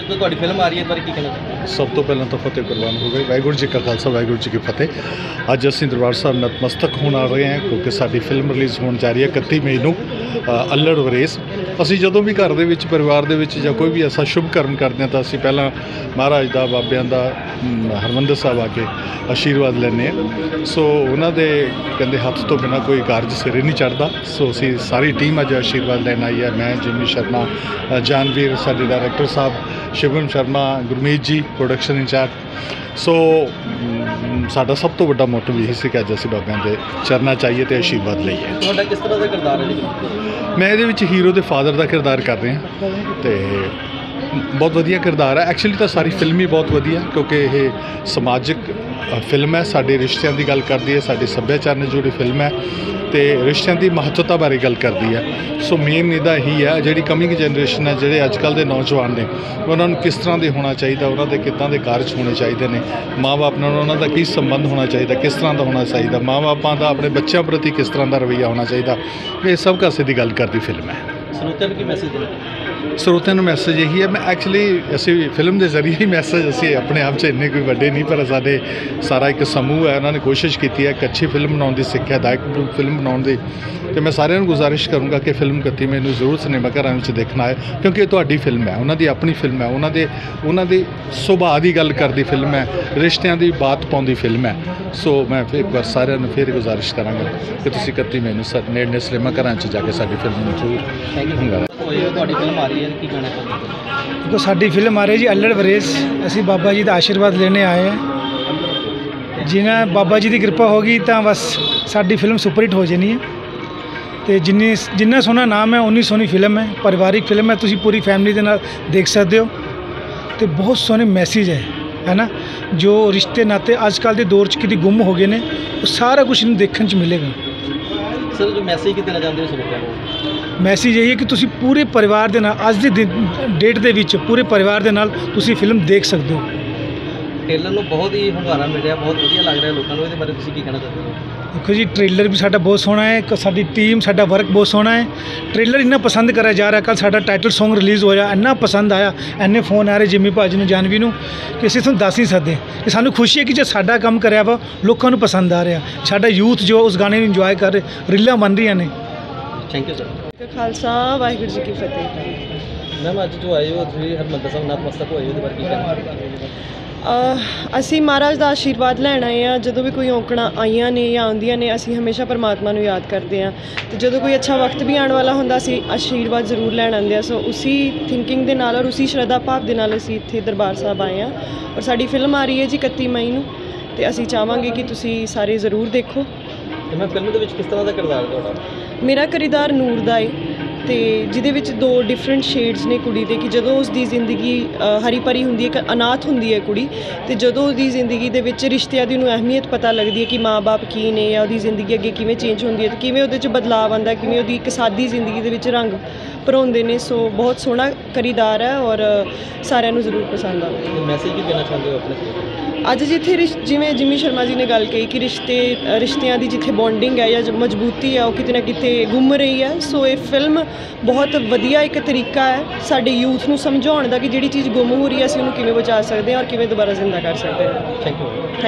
जो तुहाडी फिल्म आ रही है इस बारे की कहना चाहते सब तो पहले तो फतेह कुरबान हो गई। वाहिगुरू जी का खालसा वाहिगुरू जी की फतेह। अज असीं दरबार साहब नतमस्तक होण आ रहे हैं क्योंकि साडी फिल्म रिलीज़ होण जा रही है 31 मई नूं अल्लड़ वरेस। असीं जदों भी घर दे विच परिवार दे विच जां कोई भी ऐसा शुभ कर्म करदे हां तां असीं पहलां महाराज दा बाबियां दा हरमंदर साहब आके आशीर्वाद लैंदे हां। सो उन्हां दे कहंदे हत्थ तो बिना कोई कारज सिरे नहीं चढ़दा। सो असीं सारी टीम अज आशीर्वाद लैन आई है। मैं जिमी शर्मा, जानवीर साडे डायरैक्टर साहब, Shivam Sharma, Gurmeet ji production incharge. So साडा सब तो वड्डा मोटिव यही सी कि अज असीं बाबियां दे चरनां च आईए ते आशीर्वाद लईए। तुहाडा किस तरह का किरदार है? मैं ये हीरो के फादर का किरदार कर रहा तो बहुत वधिया किरदार है। एक्चुअली तो सारी फिल्म ही बहुत वधिया क्योंकि ये समाजिक फिल्म है, साडे रिश्तियों की गल करती है, साडे सभ्याचार ने जुड़ी फिल्म है तो रिश्तियों की महत्वता बारे गल करती है। सो मेन इहदा यही है जिहड़ी कमिंग जनरेशन है, जिहड़े अजकल के नौजवान ने उन्होंने किस तरह के होना चाहिए, उन्होंने किदां दे कारज होने चाहिए ने, माँ बाप नाल उन्होंने की संबंध होना चाहिए, किस तरह का होना चाहिए, माँ बापों का अपने बच्चों प्रति किस तरह का रवैया होना चाहिए, ये सब कासे की गल करती फिल्म है। श्रोतिਆਂ की मैसेज देना? ਸਰੋਤਿਆਂ ਨੂੰ ਮੈਸੇਜ ਇਹੀ ਹੈ। ਮੈਂ ਐਕਚੁਅਲੀ ਅਸੀਂ ਫਿਲਮ ਦੇ ਜ਼ਰੀਏ ਹੀ ਮੈਸੇਜ ਅਸੀਂ ਆਪਣੇ ਆਪ 'ਚ ਇੰਨੇ ਕੋਈ ਵੱਡੇ ਨਹੀਂ ਪਰ ਸਾਡੇ ਸਾਰਾ ਇੱਕ ਸਮੂਹ ਹੈ, ਉਹਨਾਂ ਨੇ ਕੋਸ਼ਿਸ਼ ਕੀਤੀ ਹੈ ਇੱਕ ਅੱਛੀ ਫਿਲਮ ਬਣਾਉਣ ਦੀ, ਸਿੱਖਿਆਦਾਇਕ ਫਿਲਮ ਬਣਾਉਣ ਦੀ। ਅਤੇ ਮੈਂ ਸਾਰਿਆਂ ਨੂੰ ਗੁਜ਼ਾਰਿਸ਼ ਕਰੂੰਗਾ ਕਿ ਫਿਲਮ 31 ਮਈ ਨੂੰ ਜ਼ਰੂਰ ਸਿਨੇਮਾ ਘਰਾਂ ਵਿੱਚ ਦੇਖਣਾ ਹੈ ਕਿਉਂਕਿ ਇਹ ਤੁਹਾਡੀ ਫਿਲਮ ਹੈ, ਉਹਨਾਂ ਦੀ ਆਪਣੀ ਫਿਲਮ ਹੈ, ਉਹਨਾਂ ਦੇ ਸੁਭਾਅ ਦੀ ਗੱਲ ਕਰਦੀ ਫਿਲਮ ਹੈ, ਰਿਸ਼ਤਿਆਂ ਦੀ ਬਾਤ ਪਾਉਂਦੀ ਫਿਲਮ ਹੈ। ਸੋ ਮੈਂ ਫਿਰ ਇੱਕ ਵਾਰ ਸਾਰਿਆਂ ਨੂੰ ਫਿਰ ਗੁਜ਼ਾਰਿਸ਼ ਕਰਾਂਗਾ ਕਿ ਤੁਸੀਂ 31 ਮਈ ਨੂੰ ਨੇੜਲੇ ਸਿਨੇਮਾ ਘਰਾਂ 'ਚ ਜਾ ਕੇ ਸਾਡੀ ਫਿਲਮ ਨੂੰ ਜ਼ਰੂਰ ਹੁੰਗਾਰਾ। ਤੁਹਾਡੀ ਫਿਲਮ ਆ ਰਹੀ ਹੈ ਕੀ ਕਹਿਣਾ ਚਾਹੁੰਦੇ? देखो साडी फिल्म आ रही है जी अल्लड़ वरेस। असी बाबा जी का आशीर्वाद लेने आए हैं। जिन्हें बाबा जी की कृपा होगी तो बस साडी फिल्म सुपरहिट हो जानी है। तो जिन्ना सोहना नाम है उन्नी सोहनी फिल्म है, परिवारिक फिल्म है, तुसी पूरी फैमिली के नाल देख सकते हो। तो बहुत सोहने मैसेज है ना, जो रिश्ते नाते अजकल के दौर च कितने गुम हो गए हैं वो सारा कुछ इन्हें देखने च मिलेगा। सर जो मैसेज की देना चाहते हो श्रोतिਆਂ ਨੂੰ? मैसेज यही है कि तुसी पूरे परिवार के नाल अज के डेट के विच पूरे परिवार के नाल तुसी फिल्म देख सकते हो। ट्रेलर ਨੂੰ बहुत ही ਹੁੰਗਾਰਾ मिल रहा, बहुत ਵਧੀਆ ਲੱਗ ਰਿਹਾ ਲੋਕਾਂ ਨੂੰ, ਇਹਦੇ ਬਾਰੇ ਤੁਸੀਂ ਕੀ ਕਹਿਣਾ ਚਾਹੁੰਦੇ ਹੋ? देखो जी ट्रेलर भी साडा बहुत सोहना है, साडी टीम साडा वर्क बहुत सोहना है। ट्रेलर इन्ना पसंद करा जा रहा, कल साडा टाइटल सॉन्ग रिलीज़ होया, इन्ना पसंद आया, इन्ने फोन आ रहे जिमी भाजी नूं, जानवी नूं कि असीं तुहानूं दस नहीं सकते कि सानूं खुशी है कि जो साडा काम कराया वा लोकां नूं पसंद आ रहा, साडा यूथ जो उस गाने नूं इंजॉय कर रहे, रीलां बन रही ने। Thank you sir. Khalsa Waheguru ji की फतेह। मैम अज जो आए हो ਤੁਸੀਂ ਹਰਮੰਦਰ ਸਾਹਿਬ ਨਤਮਸਤਕ ਹੋਏ, ਉਹਦੇ ਬਾਰੇ ਕੀ ਕਹਿਣਾ? ਅਸੀਂ ਮਹਾਰਾਜ ਦਾ ਆਸ਼ੀਰਵਾਦ ਲੈਣ ਆਏ ਹਾਂ। ਜਦੋਂ ਵੀ ਕੋਈ ਔਕੜਾਂ ਆਈਆਂ ਨੇ ਜਾਂ ਆਉਂਦੀਆਂ ਨੇ ਅਸੀਂ ਹਮੇਸ਼ਾ ਪਰਮਾਤਮਾ ਨੂੰ ਯਾਦ ਕਰਦੇ ਹਾਂ ਅਤੇ ਜਦੋਂ ਕੋਈ ਅੱਛਾ ਵਕਤ ਵੀ ਆਉਣ ਵਾਲਾ ਹੁੰਦਾ ਅਸੀਂ ਆਸ਼ੀਰਵਾਦ ਜ਼ਰੂਰ ਲੈਣ ਆਉਂਦੇ ਹਾਂ। ਸੋ ਉਸੀ ਥਿੰਕਿੰਗ ਦੇ ਨਾਲ ਔਰ ਉਸੀ ਸ਼ਰਧਾ ਭਾਵ ਦੇ ਨਾਲ ਅਸੀਂ ਇੱਥੇ ਦਰਬਾਰ ਸਾਹਿਬ ਆਏ ਹਾਂ ਔਰ ਸਾਡੀ ਫਿਲਮ ਆ ਰਹੀ ਹੈ ਜੀ 31 ਮਈ ਨੂੰ ਅਤੇ ਅਸੀਂ ਚਾਹਾਂਗੇ ਕਿ ਤੁਸੀਂ ਸਾਰੇ ਜ਼ਰੂਰ ਦੇਖੋ। ਤੇ ਮੈਂ ਫਿਲਮ ਦੇ ਵਿੱਚ ਕਿਸ ਤਰ੍ਹਾਂ ਦਾ ਕਿਰਦਾਰ ਤੁਹਾਡਾ? ਮੇਰਾ ਕਿਰਦਾਰ ਨੂਰ ਦਾ ਏ ਅਤੇ ਜਿਹਦੇ ਵਿੱਚ ਦੋ ਡਿਫਰੈਂਟ ਸ਼ੇਡਸ ਨੇ ਕੁੜੀ ਦੇ, ਕਿ ਜਦੋਂ ਉਸ ਦੀ ਜ਼ਿੰਦਗੀ ਹਰੀ ਭਰੀ ਹੁੰਦੀ ਹੈ, ਇੱਕ ਅਨਾਥ ਹੁੰਦੀ ਹੈ ਕੁੜੀ, ਅਤੇ ਜਦੋਂ ਉਹਦੀ ਜ਼ਿੰਦਗੀ ਦੇ ਵਿੱਚ ਰਿਸ਼ਤਿਆਂ ਦੀ ਉਹਨੂੰ ਅਹਿਮੀਅਤ ਪਤਾ ਲੱਗਦੀ ਹੈ ਕਿ ਮਾਂ ਬਾਪ ਕੀ ਨੇ ਜਾਂ ਉਹਦੀ ਜ਼ਿੰਦਗੀ ਅੱਗੇ ਕਿਵੇਂ ਚੇਂਜ ਹੁੰਦੀ ਹੈ ਅਤੇ ਕਿਵੇਂ ਉਹਦੇ 'ਚ ਬਦਲਾਅ ਆਉਂਦਾ, ਕਿਵੇਂ ਉਹਦੀ ਇੱਕ ਸਾਦੀ ਜ਼ਿੰਦਗੀ ਦੇ ਵਿੱਚ ਰੰਗ ਭਰੋਂਦੇ ਨੇ। ਸੋ ਬਹੁਤ ਸੋਹਣਾ ਕਿਰਦਾਰ ਹੈ ਔਰ ਸਾਰਿਆਂ ਨੂੰ ਜ਼ਰੂਰ ਪਸੰਦ ਆਵੇ। ਮੈਸੇਜ ਕੀ ਦੇਣਾ ਚਾਹੁੰਦੇ ਹੋ ਆਪਣੇ? ਅੱਜ ਜਿੱਥੇ ਜਿਵੇਂ ਜਿਮੀ ਸ਼ਰਮਾ ਜੀ ਨੇ ਗੱਲ ਕਹੀ ਕਿ ਰਿਸ਼ਤਿਆਂ ਦੀ ਜਿੱਥੇ ਬੌਂਡਿੰਗ ਹੈ ਜਾਂ ਮਜ਼ਬੂਤੀ ਹੈ ਉਹ ਕਿਤੇ ਨਾ ਕਿਤੇ ਗੁੰਮ ਰਹੀ ਹੈ। ਸੋ ਇਹ ਫਿਲਮ ਬਹੁਤ ਵਧੀਆ ਇੱਕ ਤਰੀਕਾ ਹੈ ਸਾਡੇ ਯੂਥ ਨੂੰ ਸਮਝਾਉਣ ਦਾ ਕਿ ਜਿਹੜੀ ਚੀਜ਼ ਗੁੰਮ ਹੋ ਰਹੀ ਹੈ ਅਸੀਂ ਉਹਨੂੰ ਕਿਵੇਂ ਬਚਾ ਸਕਦੇ ਹਾਂ ਔਰ ਕਿਵੇਂ ਦੁਬਾਰਾ ਜ਼ਿੰਦਾ ਕਰ ਸਕਦੇ ਹਾਂ। Thank you.